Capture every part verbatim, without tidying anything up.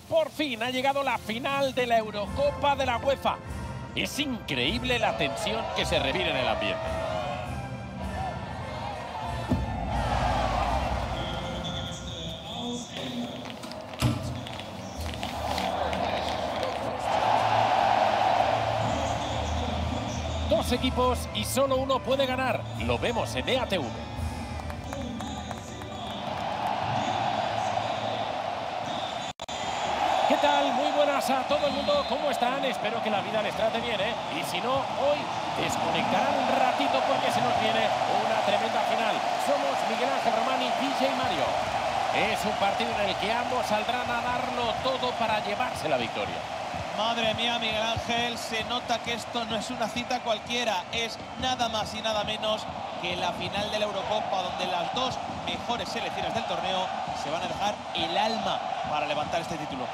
Por fin ha llegado la final de la Eurocopa de la UEFA. Es increíble la tensión que se respira en el ambiente. Dos equipos y solo uno puede ganar. Lo vemos en E A T V. ¿Qué tal? Muy buenas a todo el mundo. ¿Cómo están? Espero que la vida les trate bien, ¿eh? Y si no, hoy desconectarán un ratito porque se nos viene una tremenda final. Somos Miguel Ángel Román y D J Mario. Es un partido en el que ambos saldrán a darlo todo para llevarse la victoria. Madre mía, Miguel Ángel, se nota que esto no es una cita cualquiera. Es nada más y nada menos que la final de la Eurocopa, donde las dos mejores selecciones del torneo se van a dejar el alma para levantar este título.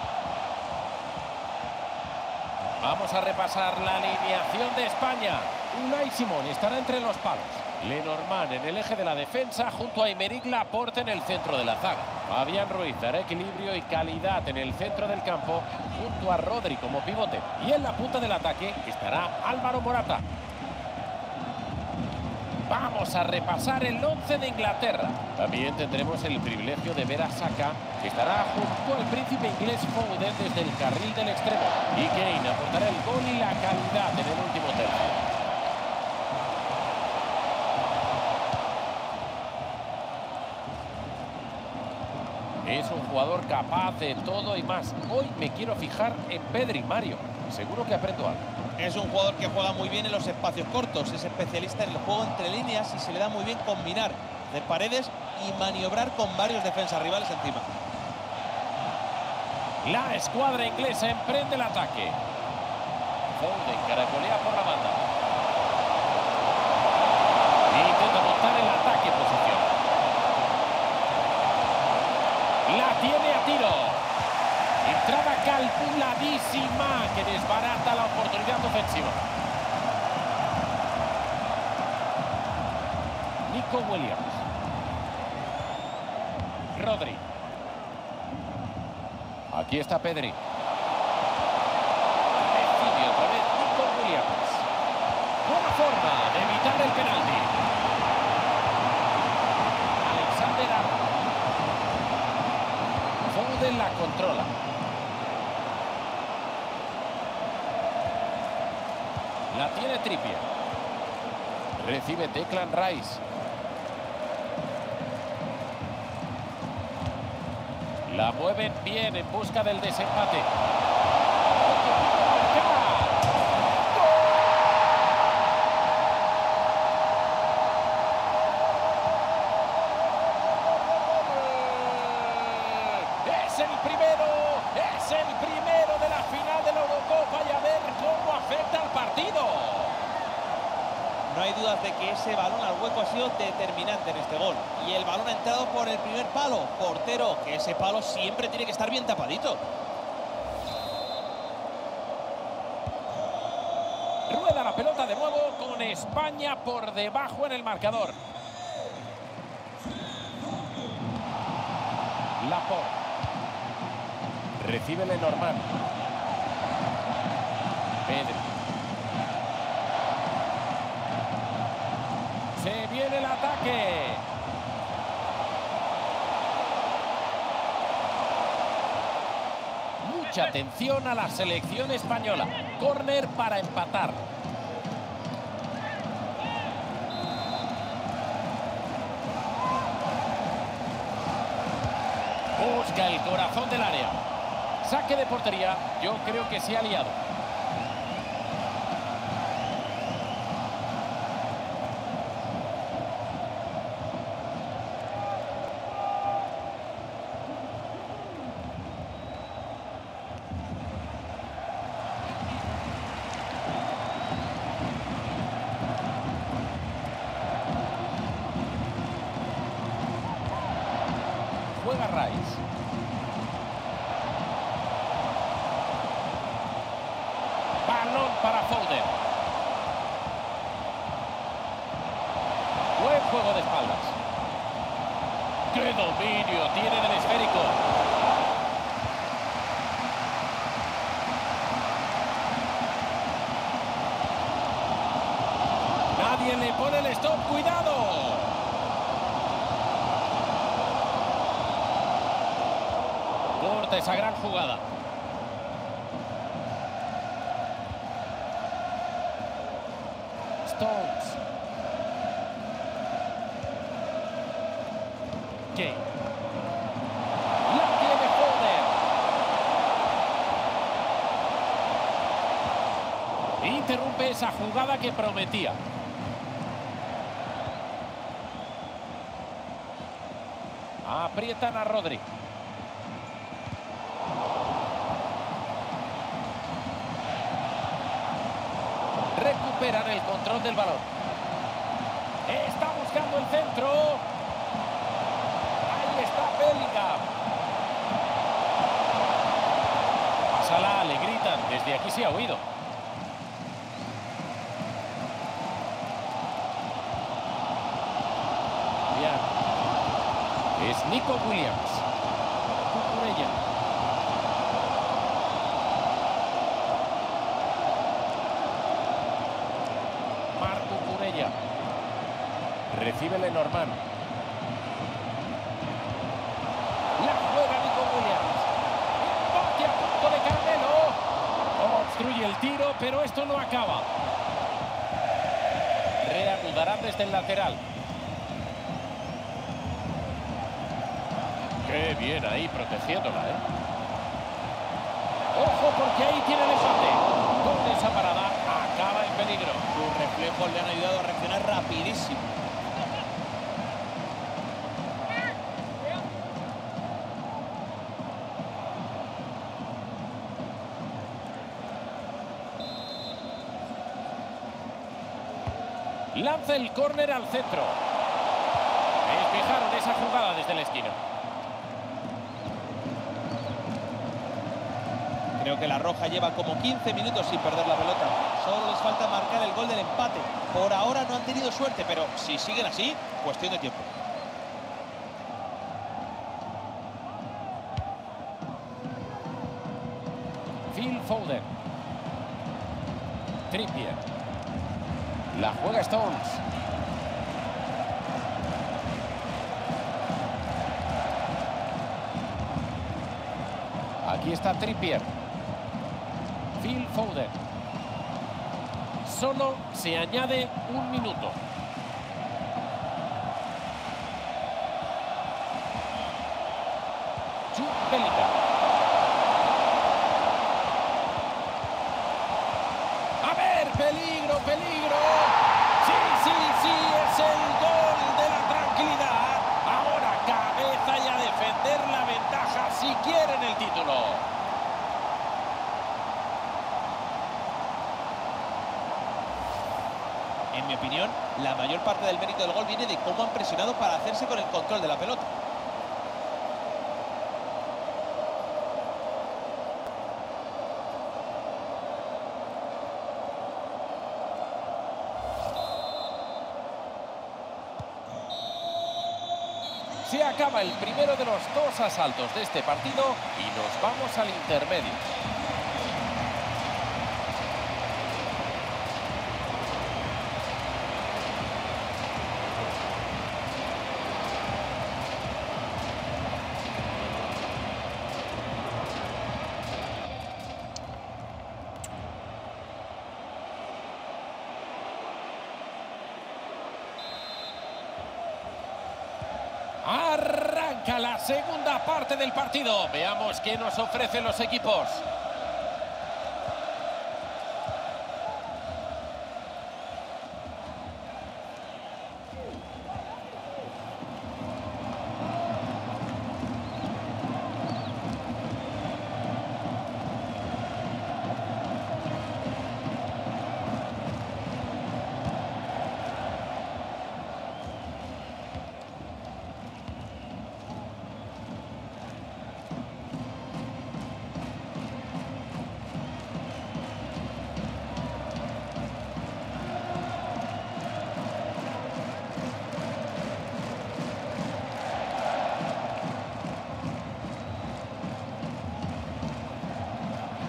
Vamos a repasar la alineación de España. Unai Simón estará entre los palos. Lenormand en el eje de la defensa junto a Aymeric Laporte en el centro de la zaga. Fabián Ruiz dará equilibrio y calidad en el centro del campo junto a Rodri como pivote. Y en la punta del ataque estará Álvaro Morata. Vamos a repasar el once de Inglaterra. También tendremos el privilegio de ver a Saka, que estará junto al príncipe inglés Foden desde el carril del extremo. Y Kane aportará el gol y la calidad en el último tercio. Es un jugador capaz de todo y más. Hoy me quiero fijar en Pedri, Mario. Seguro que aprendo algo. Es un jugador que juega muy bien en los espacios cortos. Es especialista en el juego entre líneas y se le da muy bien combinar de paredes y maniobrar con varios defensas rivales encima. La escuadra inglesa emprende el ataque. Foden caracolea por la banda. Intenta montar el ataque en posición. La tiene a tiro. Entrada calculadísima que desbarata la oportunidad ofensiva. Nico Williams. Rodri. Aquí está Pedri. Recibe otra vez Nico Williams. Buena forma de evitar el penalti. Alexander Arnold. Foden la controla. La tiene Trippier. Recibe Declan Rice. La mueven bien en busca del desempate. Es el primero, es el primero de la final de la Eurocopa y a ver cómo afecta al partido. No hay dudas de que ese balón al hueco ha sido determinante en este gol. Y el balón ha entrado por el primer palo. Portero, que ese palo siempre tiene que estar bien tapadito. Rueda la pelota de nuevo con España por debajo en el marcador. Laporte. Recibe Lenormand. Pedri. Se viene el ataque. Mucha atención a la selección española. Córner para empatar. Busca el corazón del área. Saque de portería. Yo creo que se ha liado. Juega Rice. Balón para Foden. Buen juego de espaldas. ¡Qué dominio tiene del esférico! Alguien le pone el stop. ¡Cuidado! Corta esa gran jugada. Stones. Kane. La tiene Foden. Interrumpe esa jugada que prometía. Aprietan a Rodri. Recuperan el control del balón. Está buscando el centro. Ahí está Bellingham. Pásala, le gritan. Desde aquí se ha huido. Bien. Es Nico Williams. Cucurella. Marco Cucurella. Recibe Lenormand. La juega Nico Williams. Empate a punto de Carmelo. Obstruye el tiro, pero esto no acaba. Reanudarán desde el lateral. Qué bien ahí protegiéndola, ¿eh? Ojo, porque ahí tiene el empate. Con esa parada acaba en peligro. Sus reflejos le han ayudado a reaccionar rapidísimo. Lanza el córner al centro. Despejaron esa jugada desde la esquina. Creo que la Roja lleva como quince minutos sin perder la pelota. Solo les falta marcar el gol del empate. Por ahora no han tenido suerte, pero si siguen así, cuestión de tiempo. Phil Foden. Trippier. La juega Stones. Aquí está Trippier. Phil Foden. Solo se añade un minuto. Jude Bellingham. A ver, peligro, peligro. Sí, sí, sí, es el gol de la tranquilidad. Ahora cabeza y a defender la ventaja si quieren el título. En mi opinión, la mayor parte del mérito del gol viene de cómo han presionado para hacerse con el control de la pelota. Se acaba el primero de los dos asaltos de este partido y nos vamos al intermedio. Arranca la segunda parte del partido. Veamos qué nos ofrecen los equipos.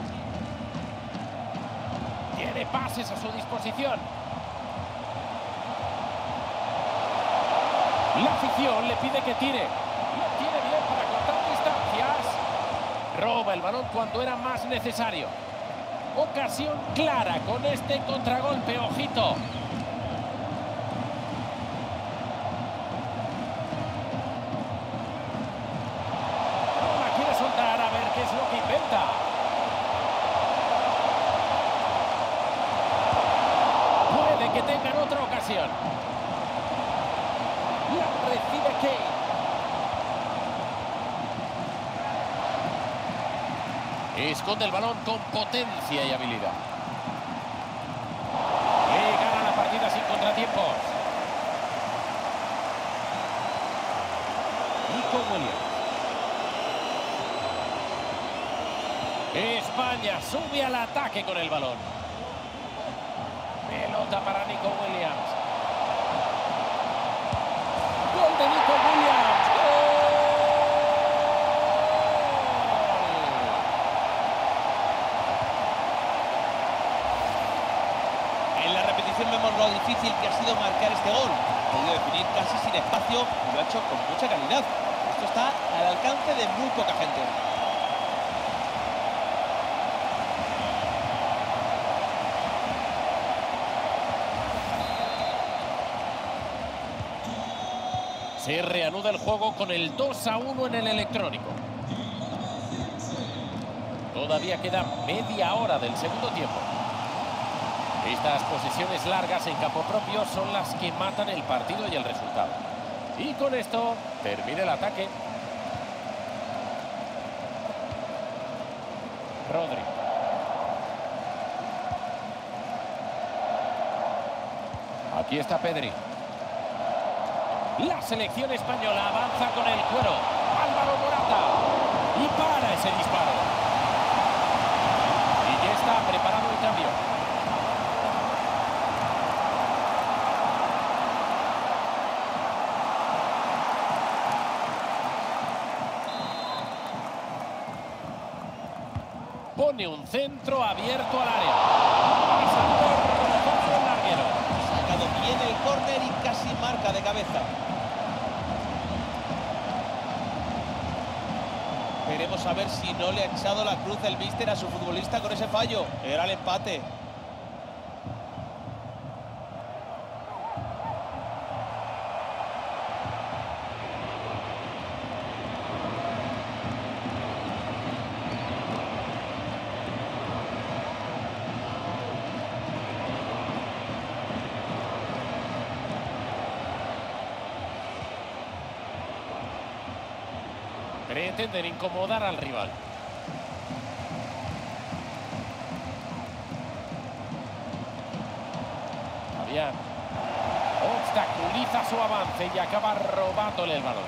Pases a su disposición. La afición le pide que tire. Lo tiene bien para cortar distancias. Roba el balón cuando era más necesario. Ocasión clara con este contragolpe, ojito. No la quiere soltar, a ver qué es lo que inventa. Puede que tengan otra ocasión. La recibe Kane. Esconde el balón con potencia y habilidad. Le gana la partida sin contratiempos. Nico Williams. España sube al ataque con el balón. Pelota para Nico Williams. Gol de Nico Williams. Vemos lo difícil que ha sido marcar este gol. Ha podido definir casi sin espacio y lo ha hecho con mucha calidad. Esto está al alcance de muy poca gente. Se reanuda el juego con el dos a uno en el electrónico. Todavía queda media hora del segundo tiempo. Estas posiciones largas en campo propio son las que matan el partido y el resultado. Y con esto termina el ataque. Rodri. Aquí está Pedri. La selección española avanza con el cuero. Álvaro Morata. Y para ese disparo. Y ya está preparado el cambio. Pone un centro abierto al área. Y sacó el larguero. Ha sacado bien el córner y casi marca de cabeza. Veremos a ver si no le ha echado la cruz el míster a su futbolista con ese fallo. Era el empate. Pretenden incomodar al rival. Fabián obstaculiza su avance y acaba robándole el balón.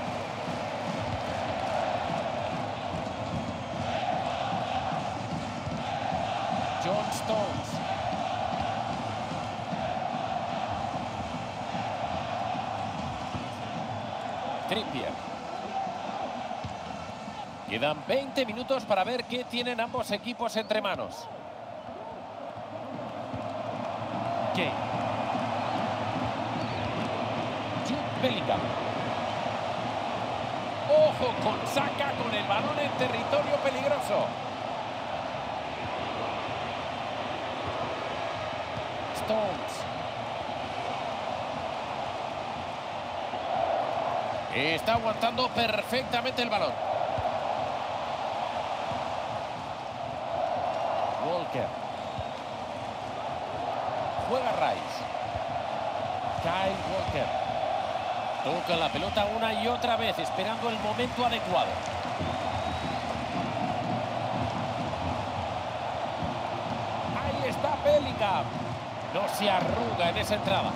John Stones. Trippier. Quedan veinte minutos para ver qué tienen ambos equipos entre manos. Kane. Jude Bellingham. Ojo con Saka con el balón en territorio peligroso. Stones. Está aguantando perfectamente el balón. Walker. Juega Rice. Kyle Walker. Toca la pelota una y otra vez, esperando el momento adecuado. Ahí está Bellingham. No se arruga en esa entrada.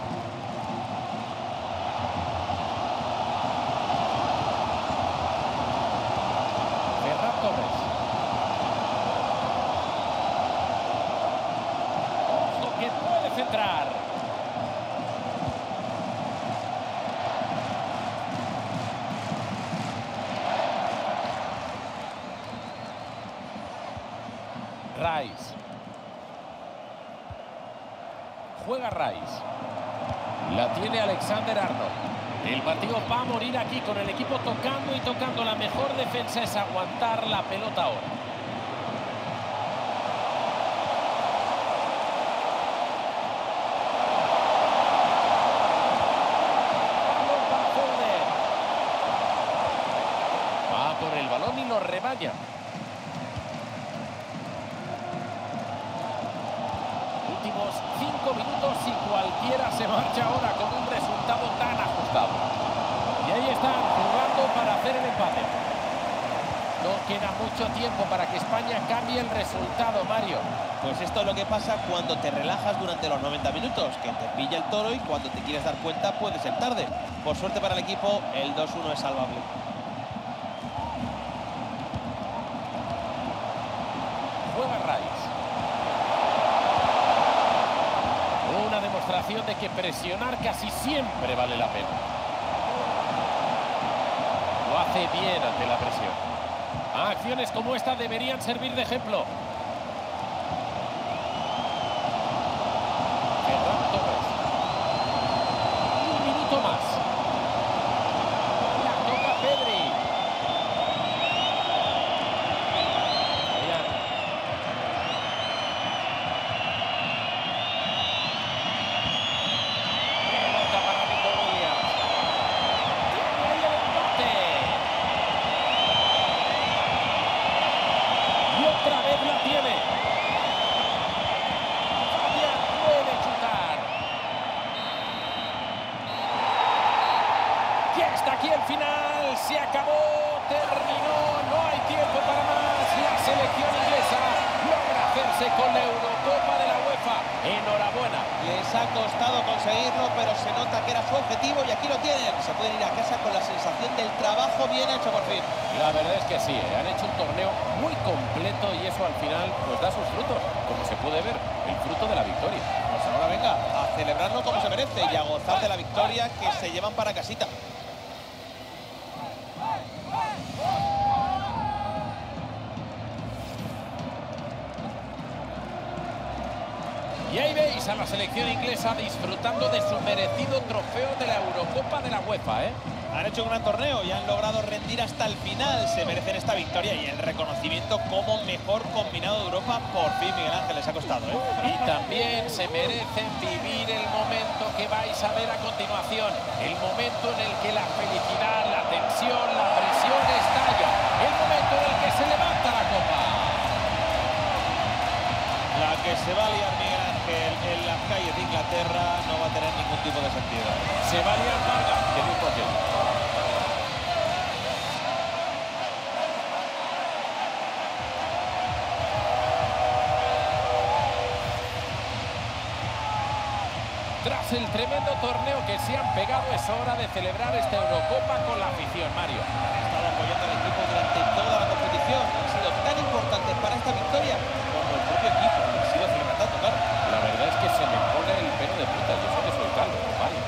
Ferran Torres. Centrar. Rice. Juega Rice. La tiene Alexander Arnold. El partido va a morir aquí con el equipo tocando y tocando. La mejor defensa es aguantar la pelota ahora. Va por el balón y lo rebaña. Últimos cinco minutos y cualquiera se marcha ahora con un resultado tan ajustado. Y ahí están jugando para hacer el empate. No queda mucho tiempo para que España cambie el resultado, Mario. Pues esto es lo que pasa cuando te relajas durante los noventa minutos, que te pilla el toro y cuando te quieres dar cuenta puede ser tarde. Por suerte para el equipo, el dos uno es salvable. Juega Rice. Una demostración de que presionar casi siempre vale la pena. Lo hace bien ante la presión. Acciones como esta deberían servir de ejemplo. Ferran Torres. Un minuto más. La toca Pedri. Bien. Pelota para Nico Williams. Tiene ahí el empate. Y otra vez la tiene. Fabián puede chutar. Ya está aquí el final. Se acabó. Terminó. No hay tiempo para más. La selección inglesa logra hacerse con la Eurocopa de la UEFA. Enhorabuena. Les ha costado conseguirlo, pero se nota que era su objetivo y aquí lo tienen. Se pueden ir a casa con la sensación del trabajo bien hecho por fin. La verdad es que sí, ¿eh? Han hecho un torneo muy completo y eso al final pues da sus frutos, como se puede ver, el fruto de la victoria. Pues ahora venga, a celebrarlo como se merece y a gozar de la victoria que se llevan para casita. Y ahí veis a la selección inglesa disfrutando de su merecido trofeo de la Eurocopa de la UEFA, ¿eh? Han hecho un gran torneo y han logrado rendir hasta el final. Se merecen esta victoria y el reconocimiento como mejor combinado de Europa. Por fin, Miguel Ángel, les ha costado, ¿eh? Y también se merecen vivir el momento que vais a ver a continuación. El momento en el que la felicidad, la tensión, la presión estalla. El momento en el que se levanta la copa. La que se va a liar Miguel Ángel en las calles de Inglaterra no va a tener ningún tipo de sentido. Se va a liar Varga, que dijo aquel. Tras el tremendo torneo que se han pegado, es hora de celebrar esta Eurocopa con la afición, Mario. Han estado apoyando al equipo durante toda la competición. Han sido tan importantes para esta victoria como el propio equipo. Han sido celebrando, claro. La verdad es que se me pone el pelo de puta. Yo sé que soy calvo, Mario.